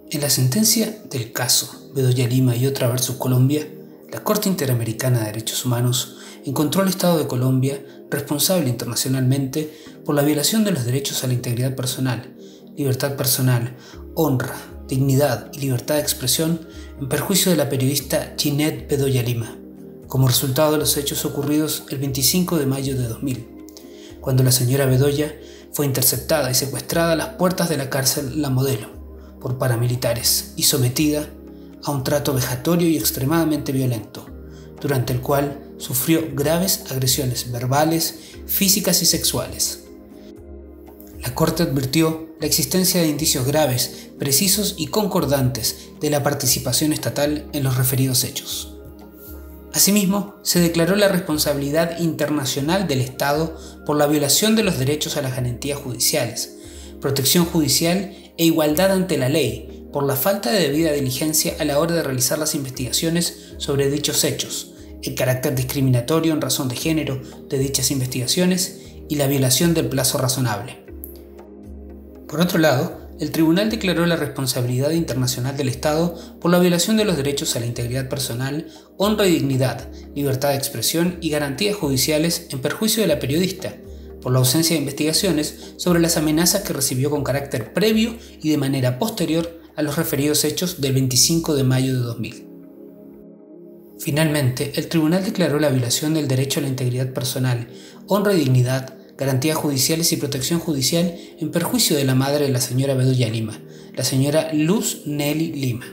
En la sentencia del caso Bedoya Lima y otra versus Colombia, la Corte Interamericana de Derechos Humanos encontró al Estado de Colombia responsable internacionalmente por la violación de los derechos a la integridad personal, libertad personal, honra, dignidad y libertad de expresión en perjuicio de la periodista Ginette Bedoya Lima, como resultado de los hechos ocurridos el 25 de mayo de 2000, cuando la señora Bedoya fue interceptada y secuestrada a las puertas de la cárcel La Modelo por paramilitares y sometida a un trato vejatorio y extremadamente violento, durante el cual sufrió graves agresiones verbales, físicas y sexuales. La Corte advirtió la existencia de indicios graves, precisos y concordantes de la participación estatal en los referidos hechos. Asimismo, se declaró la responsabilidad internacional del Estado por la violación de los derechos a las garantías judiciales, protección judicial e igualdad ante la ley, por la falta de debida diligencia a la hora de realizar las investigaciones sobre dichos hechos, el carácter discriminatorio en razón de género de dichas investigaciones y la violación del plazo razonable. Por otro lado, el tribunal declaró la responsabilidad internacional del Estado por la violación de los derechos a la integridad personal, honra y dignidad, libertad de expresión y garantías judiciales en perjuicio de la periodista, por la ausencia de investigaciones sobre las amenazas que recibió con carácter previo y de manera posterior a los referidos hechos del 25 de mayo de 2000. Finalmente, el tribunal declaró la violación del derecho a la integridad personal, honra y dignidad, garantías judiciales y protección judicial en perjuicio de la madre de la señora Bedoya Lima, la señora Luz Nelly Lima.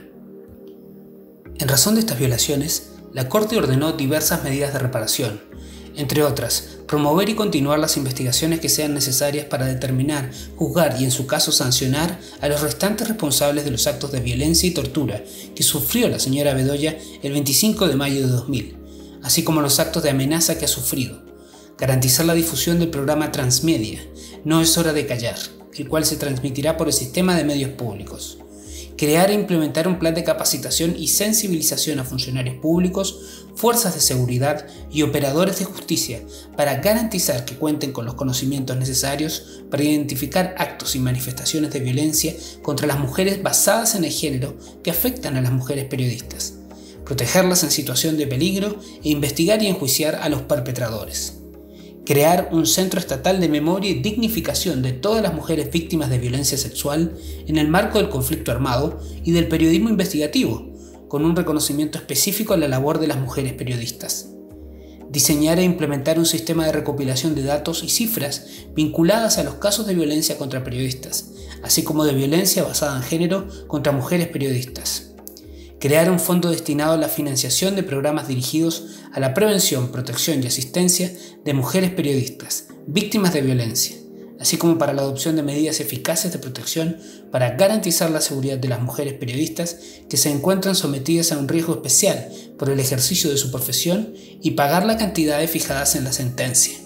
En razón de estas violaciones, la Corte ordenó diversas medidas de reparación, entre otras, promover y continuar las investigaciones que sean necesarias para determinar, juzgar y en su caso sancionar a los restantes responsables de los actos de violencia y tortura que sufrió la señora Bedoya el 25 de mayo de 2000, así como los actos de amenaza que ha sufrido. Garantizar la difusión del programa Transmedia, No es hora de callar, el cual se transmitirá por el sistema de medios públicos. Crear e implementar un plan de capacitación y sensibilización a funcionarios públicos, fuerzas de seguridad y operadores de justicia para garantizar que cuenten con los conocimientos necesarios para identificar actos y manifestaciones de violencia contra las mujeres basadas en el género que afectan a las mujeres periodistas, protegerlas en situación de peligro e investigar y enjuiciar a los perpetradores. Crear un centro estatal de memoria y dignificación de todas las mujeres víctimas de violencia sexual en el marco del conflicto armado y del periodismo investigativo, con un reconocimiento específico a la labor de las mujeres periodistas. Diseñar e implementar un sistema de recopilación de datos y cifras vinculadas a los casos de violencia contra periodistas, así como de violencia basada en género contra mujeres periodistas. Crear un fondo destinado a la financiación de programas dirigidos a la prevención, protección y asistencia de mujeres periodistas, víctimas de violencia, así como para la adopción de medidas eficaces de protección para garantizar la seguridad de las mujeres periodistas que se encuentran sometidas a un riesgo especial por el ejercicio de su profesión y pagar las cantidades fijadas en la sentencia.